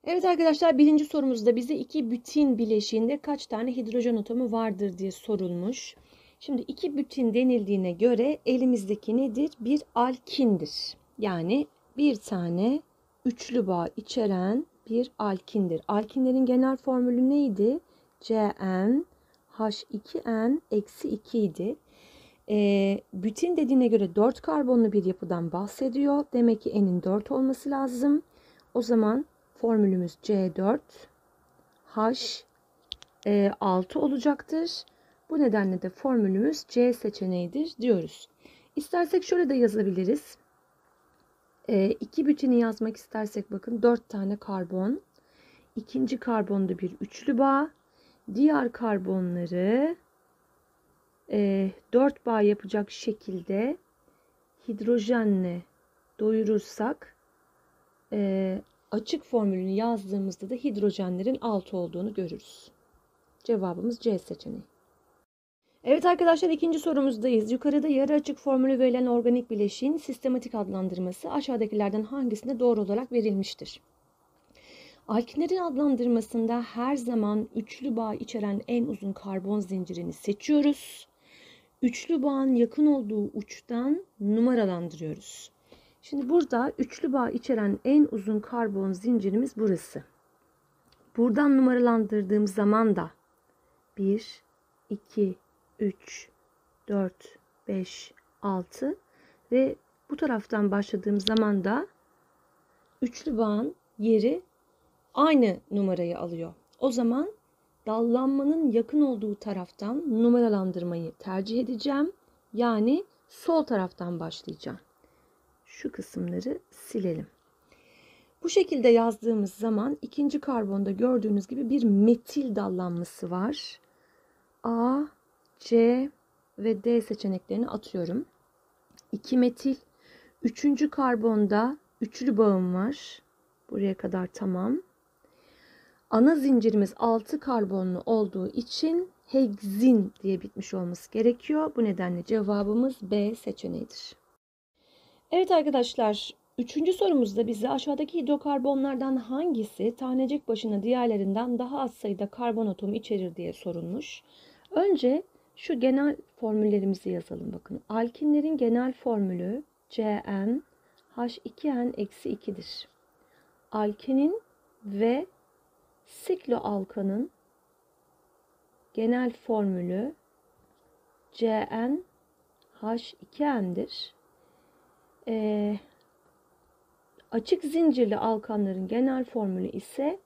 Evet arkadaşlar, birinci sorumuzda bize iki bütin bileşiğinde kaç tane hidrojen atomu vardır diye sorulmuş. Şimdi iki bütin denildiğine göre elimizdeki nedir? Bir alkindir. Yani bir tane üçlü bağ içeren bir alkindir. Alkinlerin genel formülü neydi? CnH2n-2 idi. Bütin dediğine göre 4 karbonlu bir yapıdan bahsediyor. Demek ki n'in 4 olması lazım. O zaman formülümüz C4H6 olacaktır. Bu nedenle de formülümüz C seçeneğidir diyoruz. İstersek şöyle de yazabiliriz. İki bütini yazmak istersek bakın 4 tane karbon. İkinci karbonda bir üçlü bağ. Diğer karbonları 4 bağ yapacak şekilde hidrojenle doyurursak açık formülünü yazdığımızda da hidrojenlerin 6 olduğunu görürüz. Cevabımız C seçeneği. Evet arkadaşlar, ikinci sorumuzdayız. Yukarıda yarı açık formülü verilen organik bileşiğin sistematik adlandırması aşağıdakilerden hangisinde doğru olarak verilmiştir? Alkinlerin adlandırmasında her zaman üçlü bağ içeren en uzun karbon zincirini seçiyoruz. Üçlü bağın yakın olduğu uçtan numaralandırıyoruz. Şimdi burada üçlü bağ içeren en uzun karbon zincirimiz burası. Buradan numaralandırdığım zaman da 1, 2, 3, 4, 5, 6 ve bu taraftan başladığım zaman da üçlü bağın yeri aynı numarayı alıyor. O zaman dallanmanın yakın olduğu taraftan numaralandırmayı tercih edeceğim. Yani sol taraftan başlayacağım. Şu kısımları silelim. Bu şekilde yazdığımız zaman ikinci karbonda gördüğünüz gibi bir metil dallanması var. A, C ve D seçeneklerini atıyorum. 2 metil. Üçüncü karbonda üçlü bağım var. Buraya kadar tamam. Ana zincirimiz 6 karbonlu olduğu için hegzin diye bitmiş olması gerekiyor. Bu nedenle cevabımız B seçeneğidir. Evet arkadaşlar, üçüncü sorumuzda bize aşağıdaki hidrokarbonlardan hangisi tanecik başına diğerlerinden daha az sayıda karbon atomu içerir diye sorulmuş. Önce şu genel formüllerimizi yazalım bakın. Alkinlerin genel formülü CnH2n-2'dir. Alkinin ve sikloalkanın genel formülü CnH2n'dir. Açık zincirli alkanların genel formülü ise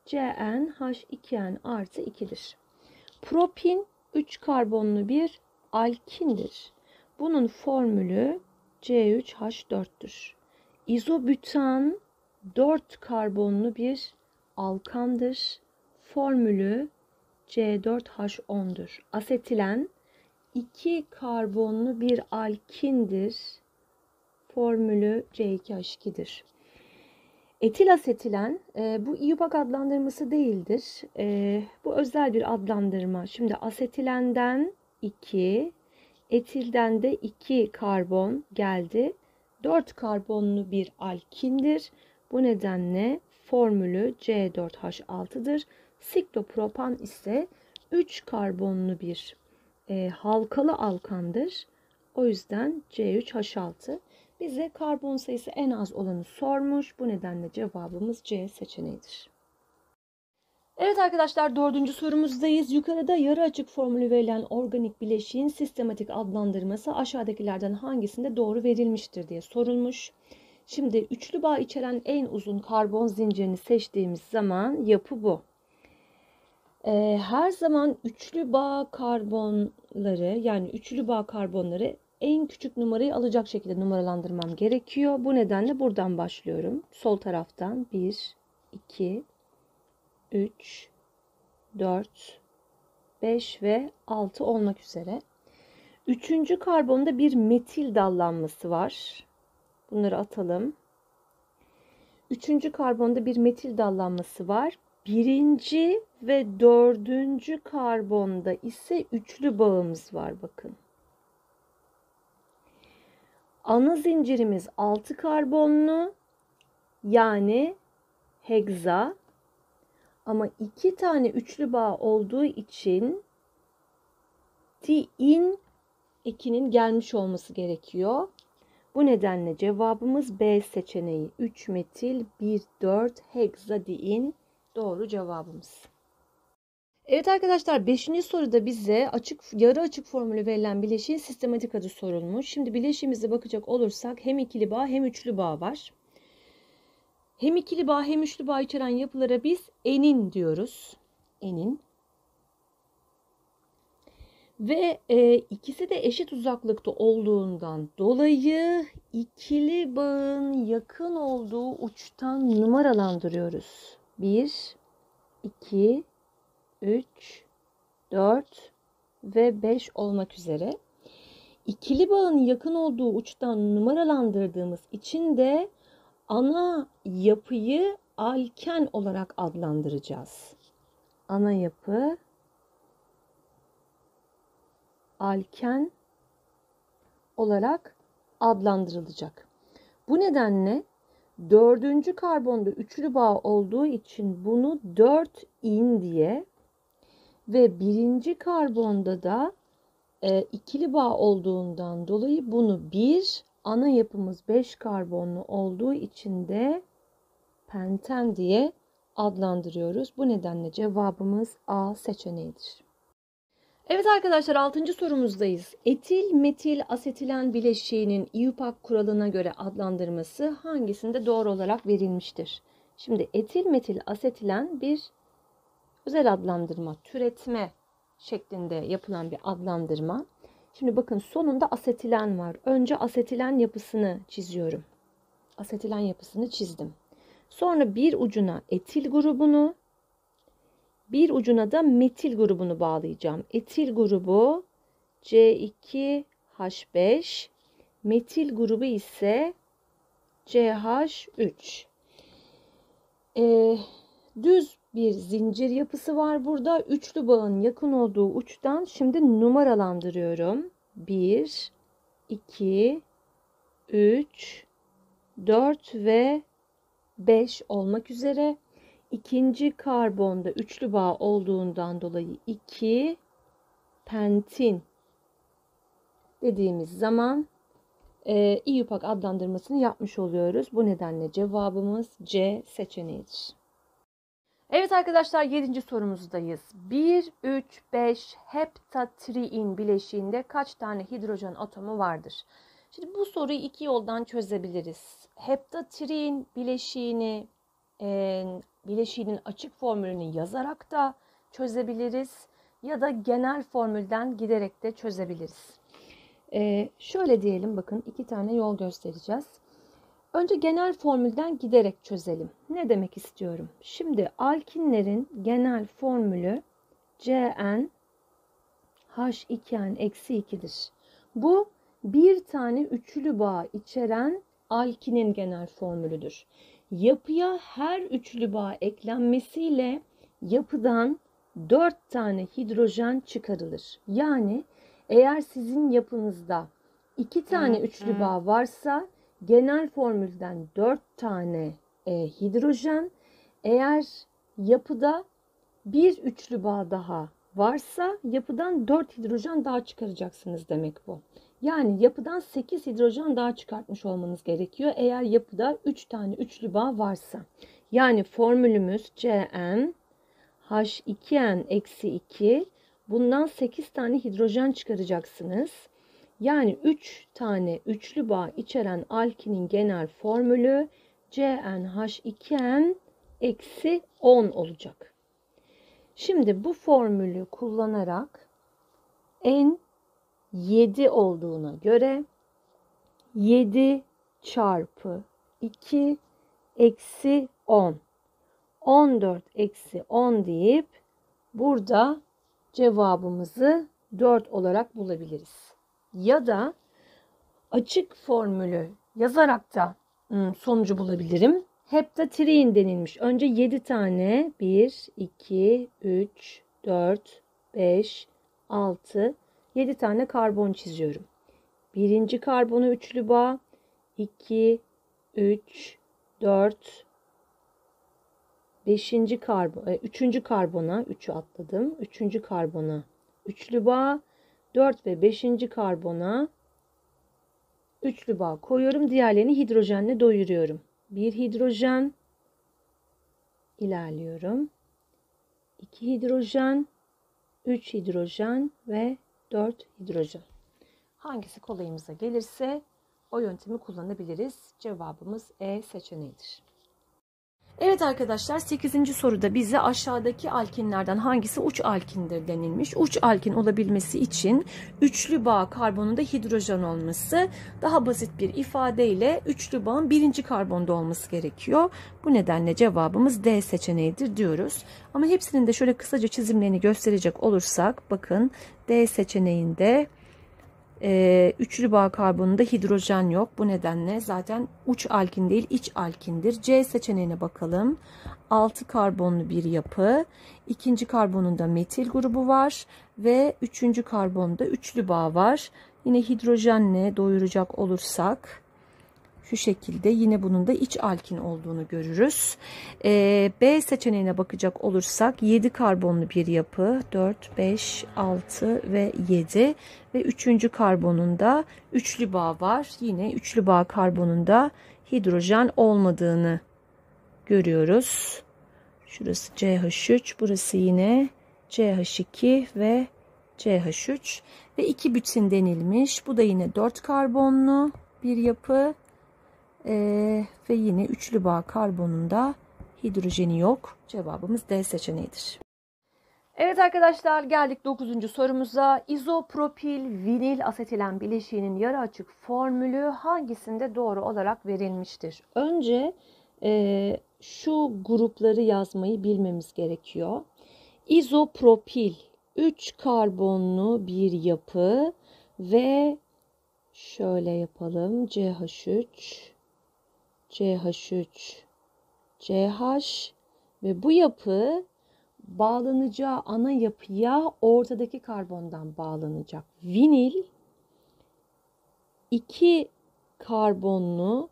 CnH2n artı 2'dir. Propin 3 karbonlu bir alkindir. Bunun formülü C3H4'tür. İzobutan 4 karbonlu bir alkandır. Formülü C4H10'dur. Asetilen 2 karbonlu bir alkindir. Formülü C2H2'dir. Etil asetilen bu IUPAC adlandırması değildir. Bu özel bir adlandırma. Şimdi asetilenden 2, etilden de 2 karbon geldi. 4 karbonlu bir alkindir. Bu nedenle formülü C4H6'dır. Siklopropan ise 3 karbonlu bir halkalı alkandır. O yüzden C3H6. Bize karbon sayısı en az olanı sormuş. Bu nedenle cevabımız C seçeneğidir. Evet arkadaşlar, dördüncü sorumuzdayız. Yukarıda yarı açık formülü verilen organik bileşiğin sistematik adlandırması aşağıdakilerden hangisinde doğru verilmiştir diye sorulmuş. Şimdi üçlü bağ içeren en uzun karbon zincirini seçtiğimiz zaman yapı bu. Her zaman üçlü bağ karbonları en küçük numarayı alacak şekilde numaralandırmam gerekiyor. Bu nedenle buradan başlıyorum. Sol taraftan 1, 2, 3, 4, 5 ve 6 olmak üzere. Üçüncü karbonda bir metil dallanması var. Bunları atalım. Üçüncü karbonda bir metil dallanması var. Birinci ve dördüncü karbonda ise üçlü bağımız var bakın. Ana zincirimiz 6 karbonlu, yani hegza. Ama 2 tane üçlü bağ olduğu için diin ekinin gelmiş olması gerekiyor. Bu nedenle cevabımız B seçeneği. 3 metil 1,4 heksadin doğru cevabımız. Evet arkadaşlar, 5. soruda bize yarı açık formülü verilen bileşiğin sistematik adı sorulmuş. Şimdi bileşiğimize bakacak olursak hem ikili bağ hem üçlü bağ var. Hem ikili bağ hem üçlü bağ içeren yapılara biz enin diyoruz. Enin. Ve ikisi de eşit uzaklıkta olduğundan dolayı ikili bağın yakın olduğu uçtan numaralandırıyoruz. 1, 2, 3, 4 ve 5 olmak üzere. İkili bağın yakın olduğu uçtan numaralandırdığımız için de ana yapıyı alken olarak adlandıracağız. Ana yapı alken olarak adlandırılacak. Bu nedenle 4. karbonda üçlü bağ olduğu için bunu 4-in diye ve 1. karbonda da ikili bağ olduğundan dolayı bunu 1, ana yapımız 5 karbonlu olduğu için de penten diye adlandırıyoruz. Bu nedenle cevabımız A seçeneğidir. Evet arkadaşlar, 6. sorumuzdayız. Etil metil asetilen bileşiğinin IUPAC kuralına göre adlandırması hangisinde doğru olarak verilmiştir? Şimdi etil metil asetilen bir özel adlandırma, türetme şeklinde yapılan bir adlandırma. Şimdi bakın, sonunda asetilen var. Önce asetilen yapısını çiziyorum. Asetilen yapısını çizdim. Sonra bir ucuna etil grubunu, bir ucuna da metil grubunu bağlayacağım. Etil grubu C2H5, metil grubu ise CH3. Düz bir zincir yapısı var burada. Üçlü bağın yakın olduğu uçtan şimdi numaralandırıyorum. 1, 2, 3, 4 ve 5 olmak üzere. İkinci karbonda üçlü bağ olduğundan dolayı 2 pentin dediğimiz zaman IUPAC adlandırmasını yapmış oluyoruz. Bu nedenle cevabımız C seçeneğidir. Evet arkadaşlar, 7. sorumuzdayız. 1, 3, 5 heptatriin bileşiğinde kaç tane hidrojen atomu vardır? Şimdi bu soruyu iki yoldan çözebiliriz. Heptatriin bileşiğinin açık formülünü yazarak da çözebiliriz ya da genel formülden giderek de çözebiliriz. Şöyle diyelim, bakın 2 tane yol göstereceğiz. Önce genel formülden giderek çözelim. Ne demek istiyorum? Şimdi alkinlerin genel formülü CnH2n-2'dir. Bu bir tane üçlü bağ içeren alkinin genel formülüdür. Yapıya her üçlü bağ eklenmesiyle yapıdan 4 tane hidrojen çıkarılır. Yani eğer sizin yapınızda 2 tane üçlü bağ varsa genel formülden 4 tane hidrojen, eğer yapıda bir üçlü bağ daha varsa yapıdan 4 hidrojen daha çıkaracaksınız demek bu. Yani yapıdan 8 hidrojen daha çıkartmış olmanız gerekiyor eğer yapıda 3 tane üçlü bağ varsa. Yani formülümüz CnH2n-2, bundan 8 tane hidrojen çıkaracaksınız. Yani 3 tane üçlü bağ içeren alkinin genel formülü CnH2n-10 olacak. Şimdi bu formülü kullanarak n 7 olduğuna göre 7 çarpı 2 eksi 10. 14 eksi 10 deyip burada cevabımızı 4 olarak bulabiliriz. Ya da açık formülü yazarak da sonucu bulabilirim. Heptatriin denilmiş. Önce 7 tane 1, 2, 3, 4, 5, 6, 7 tane karbon çiziyorum. Birinci karbonu üçlü bağ 2, 3, 4, üçüncü karbona, 3'ü atladım. Üçüncü karbona üçlü bağ, 4 ve 5. karbona üçlü bağ koyuyorum. Diğerlerini hidrojenle doyuruyorum. Bir hidrojen, ilerliyorum. 2 hidrojen, 3 hidrojen ve 4 hidrojen. Hangisi kolayımıza gelirse o yöntemi kullanabiliriz. Cevabımız E seçeneğidir. Evet arkadaşlar, 8. soruda bize aşağıdaki alkinlerden hangisi uç alkindir denilmiş. Uç alkin olabilmesi için üçlü bağ karbonunda hidrojen olması, daha basit bir ifadeyle üçlü bağın 1. karbonda olması gerekiyor. Bu nedenle cevabımız D seçeneğidir diyoruz. Ama hepsinin de şöyle kısaca çizimlerini gösterecek olursak, bakın D seçeneğinde üçlü bağ karbonunda hidrojen yok. Bu nedenle zaten uç alkin değil, iç alkindir. C seçeneğine bakalım. 6 karbonlu bir yapı. 2. karbonunda metil grubu var ve 3. karbonda üçlü bağ var. Yine hidrojenle doyuracak olursak şu şekilde yine bunun da iç alkin olduğunu görürüz. B seçeneğine bakacak olursak 7 karbonlu bir yapı. 4, 5, 6 ve 7 ve 3. karbonunda üçlü bağ var. Yine üçlü bağ karbonunda hidrojen olmadığını görüyoruz. Şurası CH3, burası yine CH2 ve CH3 ve 2 bütin denilmiş. Bu da yine 4 karbonlu bir yapı. Ve yine üçlü bağ karbonunda hidrojeni yok. Cevabımız D seçeneğidir. Evet arkadaşlar, geldik 9. sorumuza. İzopropil vinil asetilen bileşiğinin yarı açık formülü hangisinde doğru olarak verilmiştir? Önce şu grupları yazmayı bilmemiz gerekiyor. İzopropil 3 karbonlu bir yapı ve şöyle yapalım. CH3, CH3, CH ve bu yapı bağlanacağı ana yapıya ortadaki karbondan bağlanacak. Vinil 2 karbonlu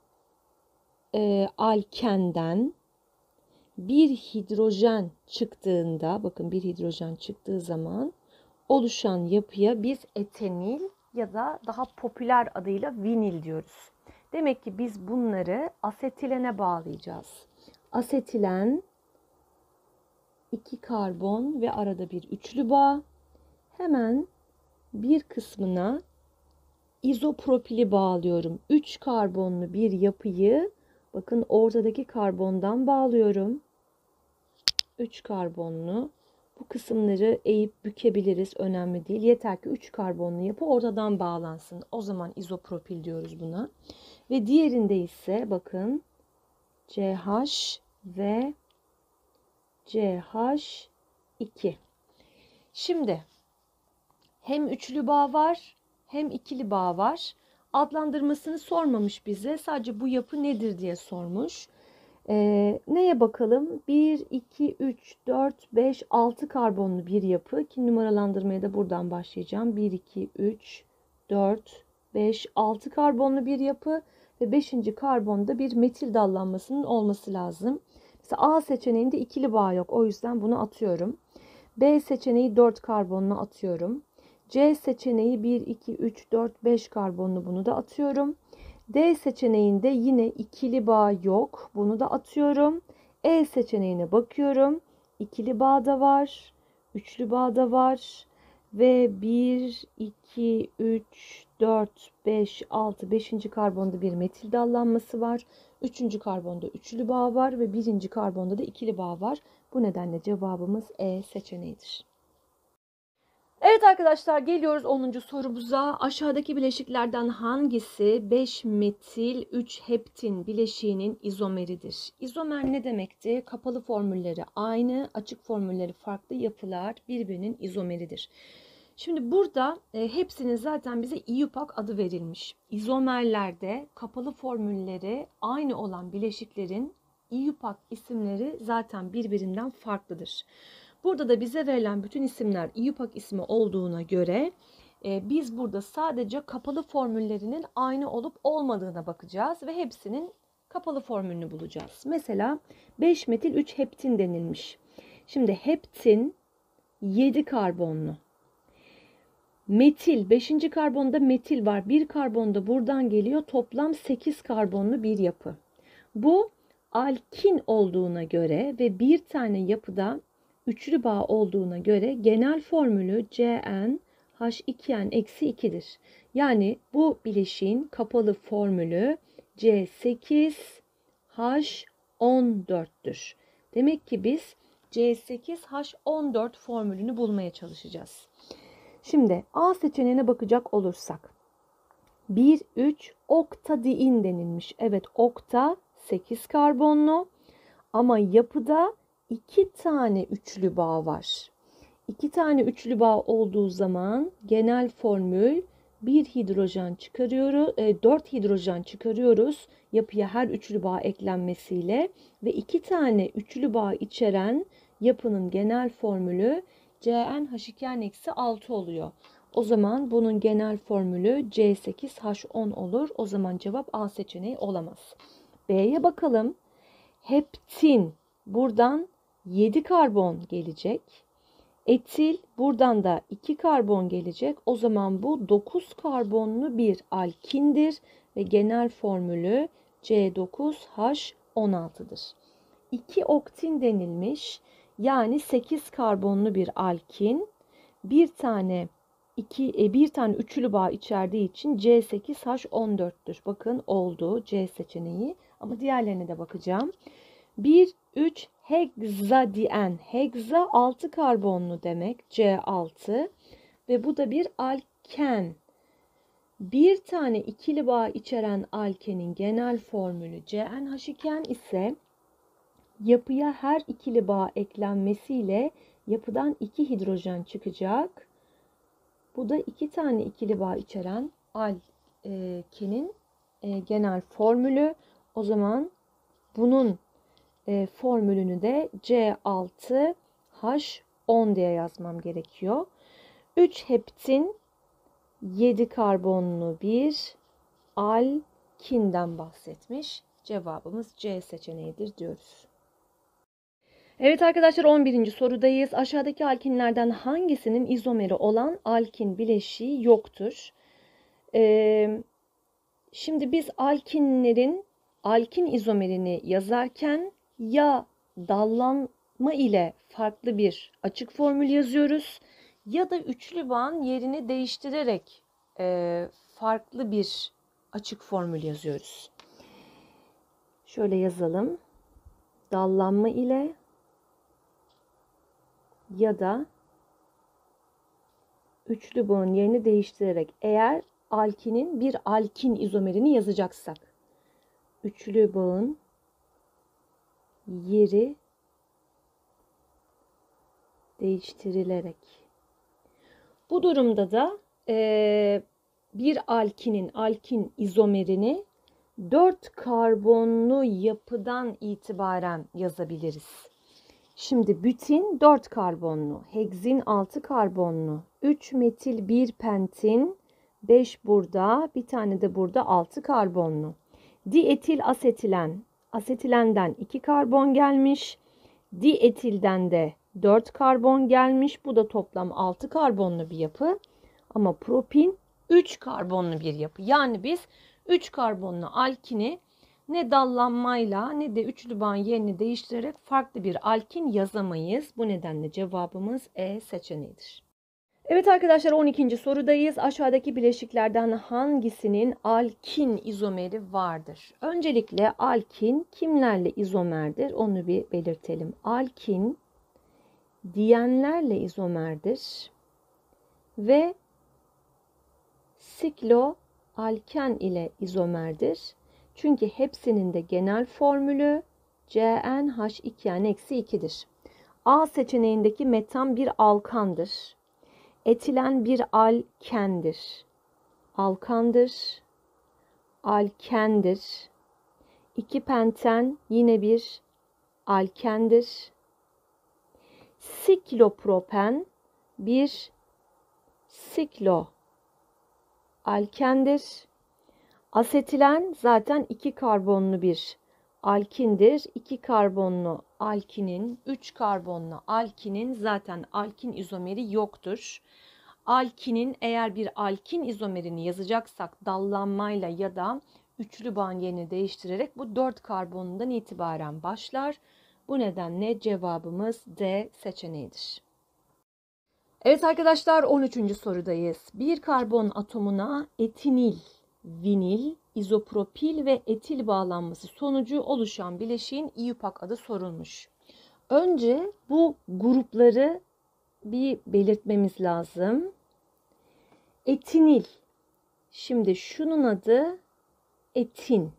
alkenden bir hidrojen çıktığında, bakın bir hidrojen çıktığı zaman oluşan yapıya biz etenil ya da daha popüler adıyla vinil diyoruz. Demek ki biz bunları asetilene bağlayacağız. Asetilen 2 karbon ve arada bir üçlü bağ. Hemen bir kısmına izopropili bağlıyorum. 3 karbonlu bir yapıyı bakın ortadaki karbondan bağlıyorum. 3 karbonlu. Bu kısımları eğip bükebiliriz. Önemli değil. Yeter ki 3 karbonlu yapı ortadan bağlansın. O zaman izopropil diyoruz buna. Ve diğerinde ise bakın CH ve CH2. Şimdi hem üçlü bağ var hem ikili bağ var. Adlandırmasını sormamış bize. Sadece bu yapı nedir diye sormuş. Neye bakalım? 1, 2, 3, 4, 5, 6 karbonlu bir yapı. Ki numaralandırmaya da buradan başlayacağım. 1, 2, 3, 4, 5, 6 karbonlu bir yapı. Ve 5. karbonda bir metil dallanmasının olması lazım. Mesela A seçeneğinde ikili bağ yok. O yüzden bunu atıyorum. B seçeneği 4 karbonlu atıyorum. C seçeneği 1, 2, 3, 4, 5 karbonlu, bunu da atıyorum. D seçeneğinde yine ikili bağ yok. Bunu da atıyorum. E seçeneğine bakıyorum. İkili bağ da var. Üçlü bağ da var. Ve 1, 2, 3, 4, 5, 6, 5. karbonda bir metil dallanması var. 3. karbonda üçlü bağ var ve 1. karbonda da ikili bağ var. Bu nedenle cevabımız E seçeneğidir. Evet arkadaşlar, geliyoruz 10. sorumuza. Aşağıdaki bileşiklerden hangisi 5 metil 3 heptin bileşiğinin izomeridir? İzomer ne demekti? Kapalı formülleri aynı, açık formülleri farklı yapılar birbirinin izomeridir. Şimdi burada hepsinin zaten bize IUPAC adı verilmiş. İzomerlerde kapalı formülleri aynı olan bileşiklerin IUPAC isimleri zaten birbirinden farklıdır. Burada da bize verilen bütün isimler IUPAC ismi olduğuna göre biz burada sadece kapalı formüllerinin aynı olup olmadığına bakacağız ve hepsinin kapalı formülünü bulacağız. Mesela 5 metil 3 heptin denilmiş. Şimdi heptin 7 karbonlu. Metil 5. karbonda metil var. Bir karbon da buradan geliyor. Toplam 8 karbonlu bir yapı. Bu alkin olduğuna göre ve bir tane yapıda üçlü bağ olduğuna göre genel formülü CnH2n-2'dir. Yani bu bileşiğin kapalı formülü C8H14'tür. Demek ki biz C8H14 formülünü bulmaya çalışacağız. Şimdi A seçeneğine bakacak olursak 1,3 oktadiin denilmiş. Evet, okta 8 karbonlu ama yapıda 2 tane üçlü bağ var. 2 tane üçlü bağ olduğu zaman genel formül 1 hidrojen çıkarıyoruz, 4 hidrojen çıkarıyoruz yapıya her üçlü bağ eklenmesiyle ve 2 tane üçlü bağ içeren yapının genel formülü CnH2n-6 oluyor. O zaman bunun genel formülü C8H10 olur. O zaman cevap A seçeneği olamaz. B'ye bakalım. Heptin buradan 7 karbon gelecek. Etil buradan da 2 karbon gelecek. O zaman bu 9 karbonlu bir alkindir ve genel formülü C9H16'dır. 2 oktin denilmiş. Yani 8 karbonlu bir alkin. Bir tane üçlü bağ içerdiği için C8H14'tür. Bakın oldu C seçeneği. Ama diğerlerine de bakacağım. 1,3 hegzadien. Hegza 6 karbonlu demek. C6. Ve bu da bir alken. Bir tane ikili bağ içeren alkenin genel formülü CnH2n ise yapıya her ikili bağ eklenmesiyle yapıdan 2 hidrojen çıkacak. Bu da 2 tane ikili bağ içeren alkenin genel formülü. O zaman bunun formülünü de C6H10 diye yazmam gerekiyor. 3 heptin 7 karbonlu bir alkinden bahsetmiş. Cevabımız C seçeneğidir diyoruz. Evet arkadaşlar, 11. sorudayız. Aşağıdaki alkinlerden hangisinin izomeri olan alkin bileşiği yoktur? Şimdi biz alkinlerin alkin izomerini yazarken ya dallanma ile farklı bir açık formül yazıyoruz ya da üçlü bağın yerini değiştirerek farklı bir açık formül yazıyoruz. Şöyle yazalım. Dallanma ile ya da üçlü bağın yerini değiştirerek, eğer alkinin bir alkin izomerini yazacaksak üçlü bağın yeri değiştirilerek. Bu durumda da bir alkinin alkin izomerini 4 karbonlu yapıdan itibaren yazabiliriz. Şimdi bütin 4 karbonlu, hegzin 6 karbonlu, 3 metil 1 pentin, 5 burada, bir tane de burada 6 karbonlu. Dietil asetilen, asetilenden 2 karbon gelmiş, dietilden de 4 karbon gelmiş. Bu da toplam 6 karbonlu bir yapı. Ama propin 3 karbonlu bir yapı. Yani biz 3 karbonlu alkini ne dallanmayla ne de üçlü bağın yerini değiştirerek farklı bir alkin yazamayız. Bu nedenle cevabımız E seçeneğidir. Evet arkadaşlar, 12. sorudayız. Aşağıdaki bileşiklerden hangisinin alkin izomeri vardır? Öncelikle alkin kimlerle izomerdir? Onu bir belirtelim. Alkin diyenlerle izomerdir ve sikloalken ile izomerdir. Çünkü hepsinin de genel formülü CnH2n-2'dir. A seçeneğindeki metan bir alkandır. Etilen bir alkendir. Alkandır. Alkendir. 2 penten yine bir alkendir. Siklopropen bir sikloalkendir. Asetilen zaten 2 karbonlu bir alkindir. 2 karbonlu alkinin, 3 karbonlu alkinin zaten alkin izomeri yoktur. Alkinin eğer bir alkin izomerini yazacaksak dallanmayla ya da üçlü bağın yerini değiştirerek bu 4 karbonundan itibaren başlar. Bu nedenle cevabımız D seçeneğidir. Evet arkadaşlar 13. sorudayız. Bir karbon atomuna etinil, vinil, izopropil ve etil bağlanması sonucu oluşan bileşiğin IUPAC adı sorulmuş. Önce bu grupları bir belirtmemiz lazım. Etinil. Şimdi şunun adı etin.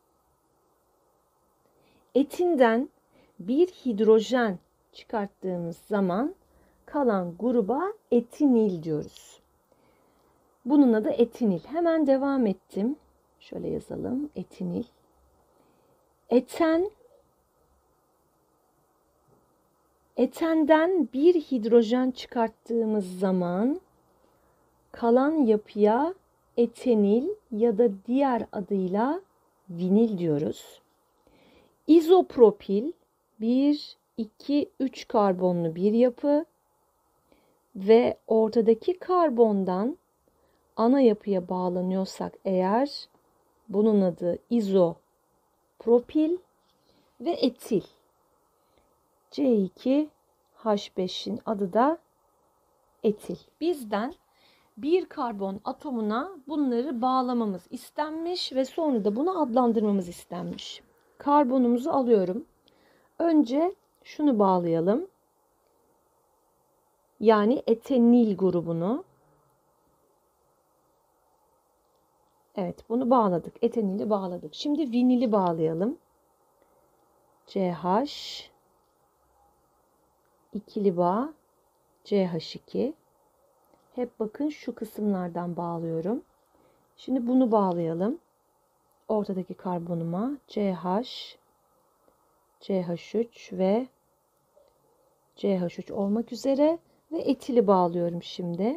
Etinden bir hidrojen çıkarttığımız zaman kalan gruba etinil diyoruz. Bunun adı etinil. Hemen devam ettim. Şöyle yazalım. Etinil. Etenden bir hidrojen çıkarttığımız zaman kalan yapıya etenil ya da diğer adıyla vinil diyoruz. İzopropil 1, 2, 3 karbonlu bir yapı ve ortadaki karbondan ana yapıya bağlanıyorsak eğer bunun adı izopropil ve etil. C2H5'in adı da etil. Bizden bir karbon atomuna bunları bağlamamız istenmiş ve sonra da bunu adlandırmamız istenmiş. Karbonumuzu alıyorum. Önce şunu bağlayalım. Yani etenil grubunu. Evet, bunu bağladık. Etenili bağladık. Şimdi vinili bağlayalım. CH ikili bağ CH2. Hep bakın şu kısımlardan bağlıyorum. Şimdi bunu bağlayalım. Ortadaki karbonuma CH, CH3 ve CH3 olmak üzere ve etili bağlıyorum şimdi.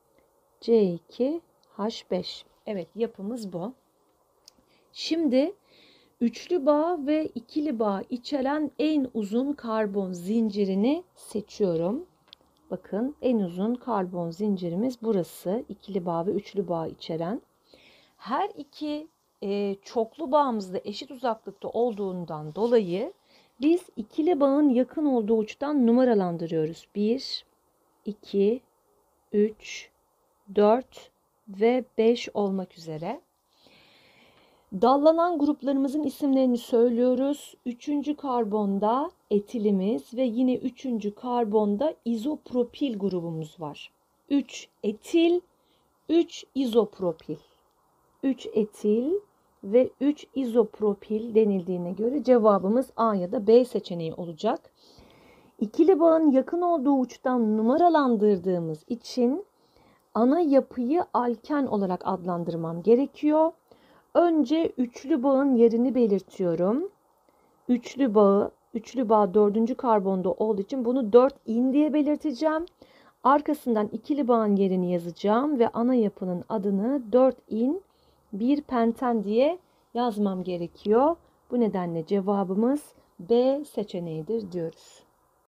C2H5. Evet, yapımız bu. Şimdi üçlü bağ ve ikili bağ içeren en uzun karbon zincirini seçiyorum. Bakın en uzun karbon zincirimiz burası. İkili bağ ve üçlü bağ içeren. Her iki çoklu bağımız da eşit uzaklıkta olduğundan dolayı biz ikili bağın yakın olduğu uçtan numaralandırıyoruz. 1, 2, 3, 4 ve 5 olmak üzere. Dallanan gruplarımızın isimlerini söylüyoruz. 3. karbonda etilimiz ve yine 3. karbonda izopropil grubumuz var. 3 etil, 3 izopropil. 3 etil ve 3 izopropil denildiğine göre cevabımız A ya da B seçeneği olacak. İkili bağın yakın olduğu uçtan numaralandırdığımız için ana yapıyı alken olarak adlandırmam gerekiyor. Önce üçlü bağın yerini belirtiyorum. Üçlü bağ 4. karbonda olduğu için bunu 4-in diye belirteceğim. Arkasından ikili bağın yerini yazacağım ve ana yapının adını 4-in 1 penten diye yazmam gerekiyor. Bu nedenle cevabımız B seçeneğidir diyoruz.